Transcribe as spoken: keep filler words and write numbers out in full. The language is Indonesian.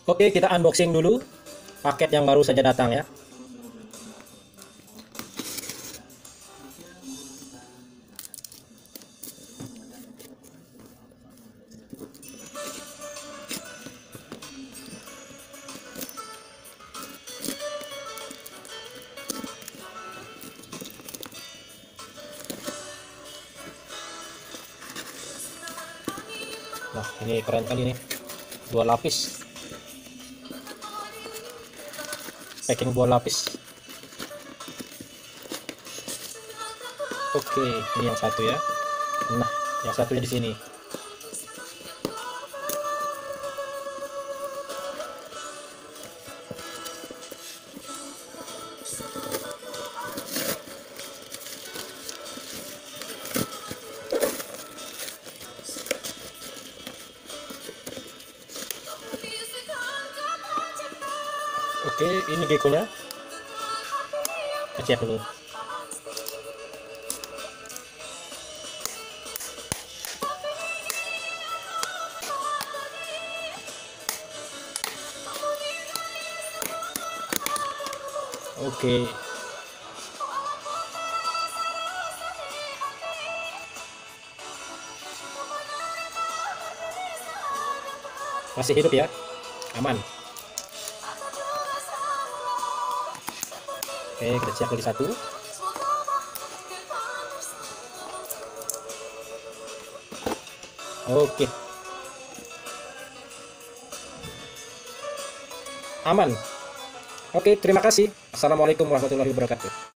Oke, kita unboxing dulu paket yang baru saja datang ya. Nah, ini keren kali nih. Dua lapis. Packing dua lapis. Oke, ini yang satu ya. Nah, yang satunya di sini. Oke, ini gekonya. Kita cek dulu. Oke. Masih hidup ya? Aman. Oke, kita cek lagi satu. Oke. Aman. Oke, terima kasih. Assalamualaikum warahmatullahi wabarakatuh.